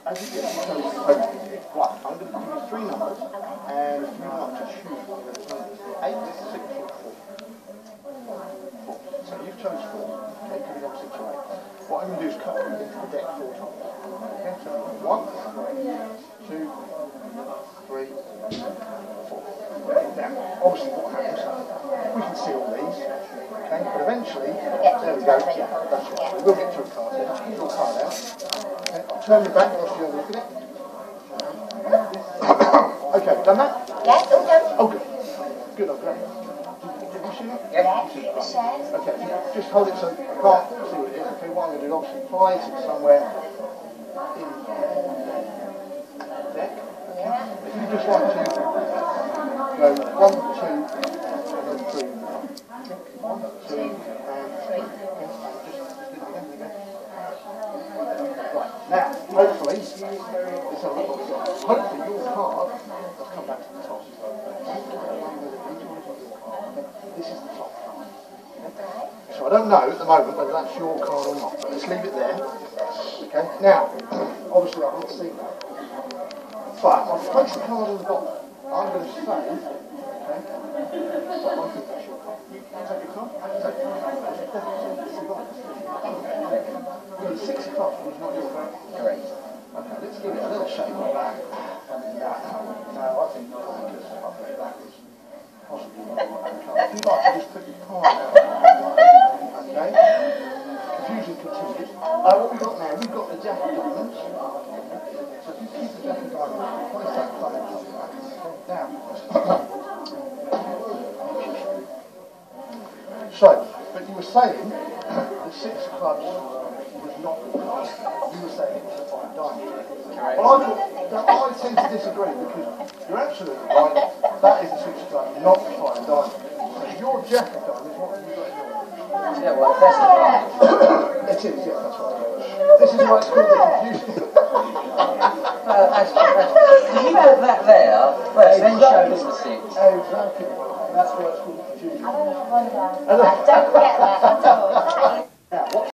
As you get right, I'm going to give you 3 numbers, and you want to choose one of those numbers. 8, 6, or 4. 4. So you've chose 4. Okay, because you've got 6 or 8. What I'm going to do is cut it into the deck 4 times. Okay, so 1, 2, 3, 4. Now, obviously what happens, we can see all these, okay, but eventually, there we go, yeah, that's right, we will get to a card then, get your card out, okay, I'll turn you back whilst you have a look at it. Okay, done that? Yes, all done. Oh, good. Good, I'm glad. Did you see it? Yeah, okay, just hold it so I can't see what it is, okay, what I'm going to do, obviously place it somewhere in the deck, okay, if you just want to go 1, 2, and then 3, 1, 2, and 3. Right, now, hopefully, let's have a look. Hopefully your card has come back to the top. This is the top card. So I don't know at the moment whether that's your card or not, but let's leave it there. Okay, now, obviously I haven't seen that. But I've placed the card on the bottom. I'm going to say, okay, I think that's your card. Take your card? Take your card. It's 6 o'clock, it's not your card. Correct. Okay, let's give it a little shake like that. No, I think because I've got it backwards. Possibly not my card. If you'd like to just put your card out. Okay? Confusion continues. What we've got now, we've got the jack of diamonds. So if you keep the jack of diamonds, place that card on top of that. Now, so, but you were saying the 6 of clubs was not the card. You were saying it was a 5 diamond. Well, I tend to disagree because you're absolutely right. That is the 6 of clubs, not the 5 diamond. So your jack of diamonds, what have you got in your? Yeah, well, that's the card. It is, yeah, that's right. This is why it's called the confusion. If you had that there, well, then show us the 6. Exactly. That's why it's called the confusion. Don't forget that at all. Now, what